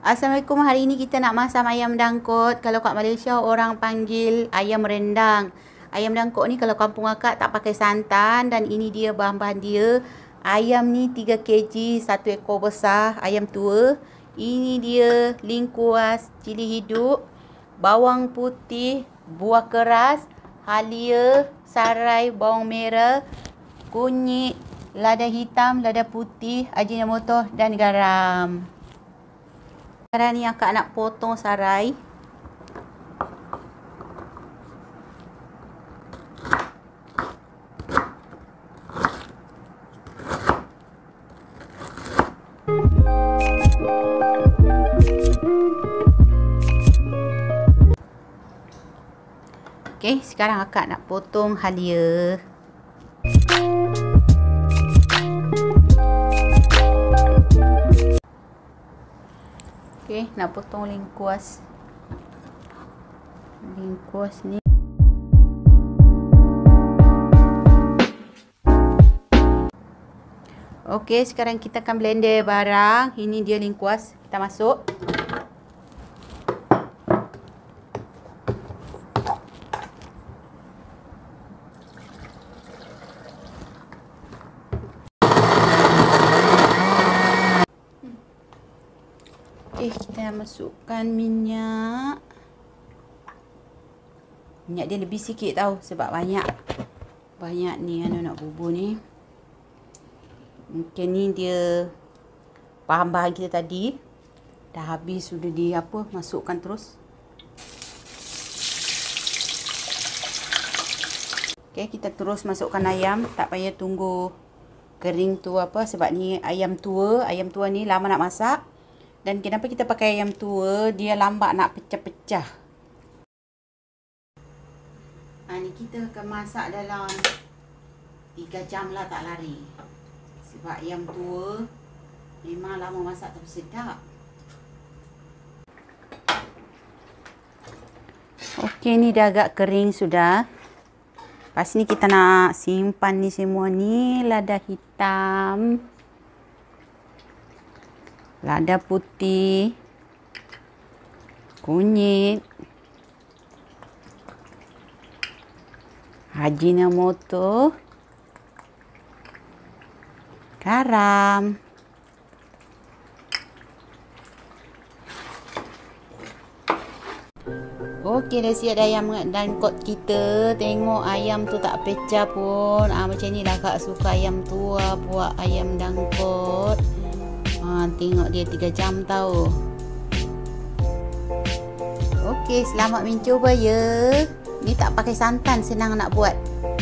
Assalamualaikum, hari ini kita nak masak ayam dangkot. Kalau kat Malaysia orang panggil ayam rendang. Ayam dangkot ni kalau kampung akak tak pakai santan. Dan ini dia bahan-bahan dia. Ayam ni 3 kg, 1 ekor besar, ayam tua. Ini dia lingkuas, cili hidup, bawang putih, buah keras, halia, sarai, bawang merah, kunyit, lada hitam, lada putih, ajinomoto dan garam. Sekarang ni akak nak potong sarai. Okey, sekarang akak nak potong halia. Okey, nak potong lingkuas. Lingkuas ni. Okey, sekarang kita akan blender barang. Ini dia lingkuas. Kita masuk. Kita masukkan minyak. Minyak dia lebih sikit tau, sebab banyak ni nak bubur ni. Mungkin ni dia bahan-bahan kita tadi dah habis, sudah masukkan terus. Okey, kita terus masukkan ayam, tak payah tunggu kering tu sebab ni ayam tua ni lama nak masak. Dan kenapa kita pakai ayam tua? Dia lambat nak pecah-pecah. Ni kita akan masak dalam 3 jam lah, tak lari. Sebab ayam tua memang lama masak tapi sedap. Okey, ni dah agak kering sudah. Lepas ni kita nak simpan ni semua ni. Lada hitam, lada putih, kunyit, ajinomoto, garam. Okey, dah siap dah ayam dangkot kita. Tengok ayam tu tak pecah pun. Macam ni lah kak suka ayam tua buat ayam dangkot. Tengok dia 3 jam tau. Okey, selamat mencuba ya. Ni tak pakai santan, senang nak buat.